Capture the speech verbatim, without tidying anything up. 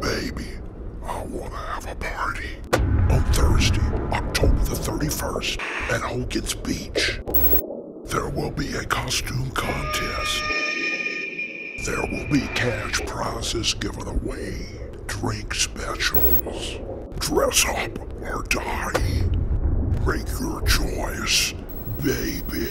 Baby, I want to have a party. On Thursday, October the thirty-first, at Hogans Beach, there will be a costume contest. There will be cash prizes given away, drink specials, dress up or die. Make your choice, baby.